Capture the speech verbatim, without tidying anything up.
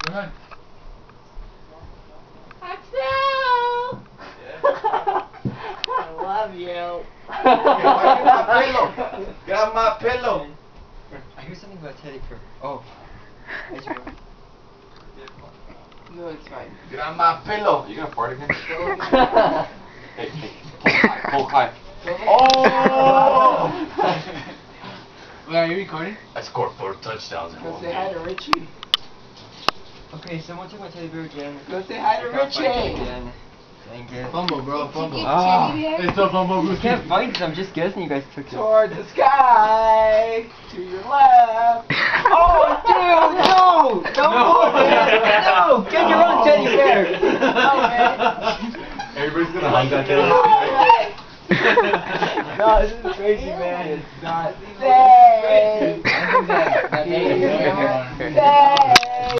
Go ahead. Axel! I love you. Get my pillow. Get my pillow. I hear something about Teddy Bear. Oh. No, it's fine. Get on my pillow. You gonna fart again? Hey, hey, pull high, pull high. Oh! Wait, are you recording? I scored four touchdowns in Go one say hi game. to Richie. Okay, someone took my teddy bear again. Go say hi to I can't find it Richie. again. Dang it. Fumble, bro, fumble. Ah. It's a fumble. I can't find it, I'm just guessing you guys took it. Toward the sky, to your left. Oh, dude, no! Don't No. do it! No! Get your own teddy bear! Okay. Everybody's gonna hug that teddy Alright. No, this is crazy, man. It's not safe. I think that- that- Safe.